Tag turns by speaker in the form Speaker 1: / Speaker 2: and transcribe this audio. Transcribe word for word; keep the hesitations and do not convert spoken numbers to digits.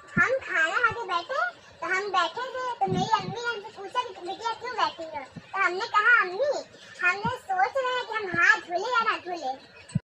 Speaker 1: हम खाना खा के बैठे तो हम बैठे थे तो मेरी अम्मी ने हमसे पूछा कि बिटिया क्यों बैठी हो, तो हमने कहा अम्मी हमने